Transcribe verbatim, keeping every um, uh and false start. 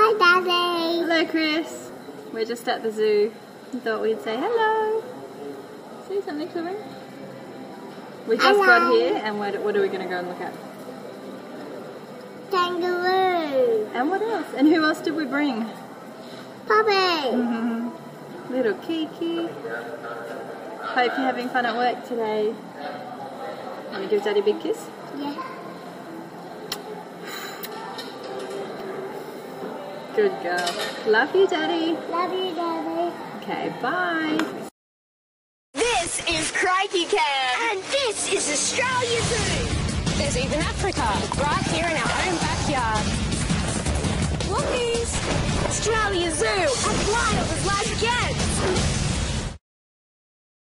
Hi, Daddy. Hello, Chris. We're just at the zoo. We thought we'd say hello. Say something to me. We just Hello. got here, and what, what are we going to go and look at? Kangaroo. And what else? And who else did we bring? Puppy. Mm-hmm. Little Kiki. Hope you're having fun at work today. Want to give Daddy a big kiss? Yeah. Good girl. Love you, Daddy. Love you, Daddy. Okay, bye. This is Crikey Camp. And this is Australia Zoo. There's even Africa, right here in our own backyard. Lookies! Australia Zoo, as wild as life gets.